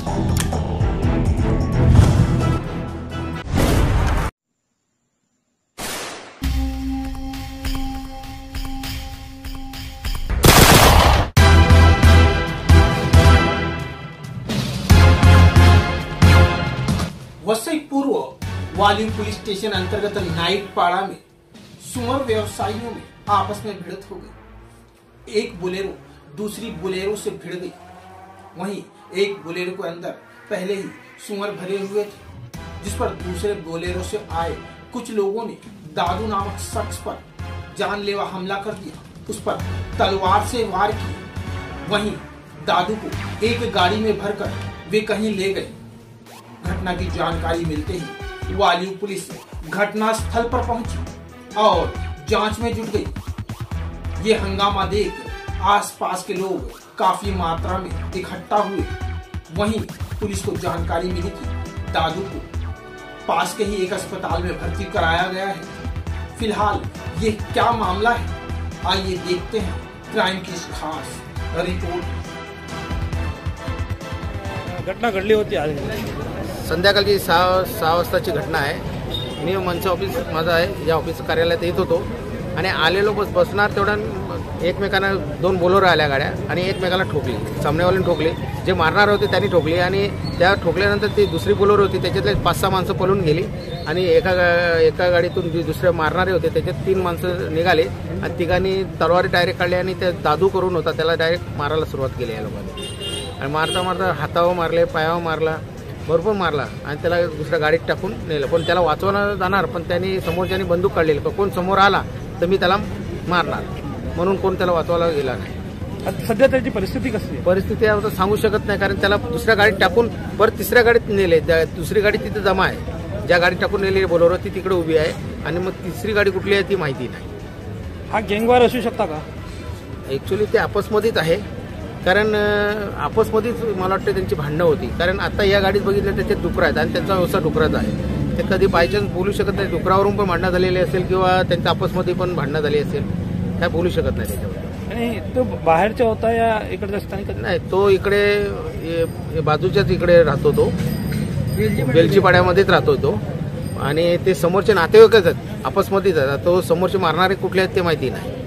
वसई पूर्व वाली police station अंतर्गत नाइट पाड़ा में सुअर व्यवसायियों में आपस में भिड़ंत हो गई। एक बोलेरो दूसरी बोलेरो से भिड़ गई। वहीं एक बोलेरो के अंदर पहले ही सुअर भरे हुए थे, जिस पर दूसरे बोलेरो से आए कुछ लोगों ने दादू नामक शख्स पर जानलेवा हमला कर दिया। उस पर तलवार से वार किए। वहीं दादू को एक गाड़ी में भरकर वे कहीं ले गए। घटना की जानकारी मिलते ही वालियू पुलिस घटना स्थल पर पहुंची और जांच में जुट गई। ये हंगामा देख आसपास के लोग काफी मात्रा में इकट्ठा हुए। वहीं पुलिस को जानकारी मिली कि दादू को पास के ही एक अस्पताल में भर्ती कराया गया है। फिलहाल ये क्या मामला है, आइए देखते हैं क्राइम की इस खास रिपोर्ट। घटना घडली होती आज संध्याकाळची 6 वाजताची घटना आहे। मी मनसे ऑफिस माझं आहे, या ऑफिस कार्यालयात येत होतो आणि आलेलो बसणार तेवढ्या एकमेकांना 2 बोलेरो आल्या गाड्या आणि एकमेकाला ठोकली। सामनेवाल्याने ठोकले, जे मारणार होते त्यांनी ठोकली आणि त्या ठोकल्यानंतर ती दुसरी बोलेरो होती त्याच्यातले 5-6 माणसं पळून गेली आणि एका गाडीतून जे दुसरे मारणारे होते त्याच्यात 3 माणसं निघाले आणि तिघांनी तलवारी डायरेक्ट काढली आणि त्या दादू करून होता त्याला डायरेक्ट मारायला सुरुवात केली या लोकांनी। आणि मारता मारता हातावर मारले, पायावर मारला, भरपूर मारला आणि त्याला दुसऱ्या गाडीत टाकून नेलं। पण त्याला वाचवणं जाणार, पण त्यांनी समोरच्यानी बंदूक काढलेली, कोण समोर आला तर मी त्याला मारणार म्हणून कोण त्याला वाचवायला गेला नाही। सध्या त्याची परिस्थिती कशी आहे? परिस्थिती आता सांगू शकत नाही, कारण त्याला दुसऱ्या गाडीत टाकून परत तिसऱ्या गाडीत नेले। दुसरी गाडी तिथे जमा आहे, ज्या गाडीत टाकून नेलेली बोलेरो ती तिकडे उभी आहे आणि मग तिसरी गाडी कुठली आहे ती माहिती नाही। हा गँगवार असू शकता का? ॲक्च्युली ते आपसमध्येच आहे, कारण आपसमध्येच मला वाटतं त्यांची भांडणं होती। कारण आता या गाडीत बघितलं त्याच्यात डुकरं आहेत आणि त्यांचा व्यवसाय डुकराचा आहे। ते कधी बायचान्स बोलू शकत नाही, डुकरावरून पण भांडणं झालेली असेल किंवा त्यांच्या आपसमध्ये पण भांडणं झाली असेल, काय बोलू शकत नाही त्याच्यावर। आणि तो बाहेरचा होता या इकडच्या स्थानिक? नाही, तो इकडे बाजूच्याच इकडे राहतो, तो बेलची पाड्यामध्येच राहतो तो आणि ते समोरचे नातेवाईकच आहेत, आपसमध्येच आहेत। तो समोरचे मारणारे कुठले आहेत ते माहिती नाही।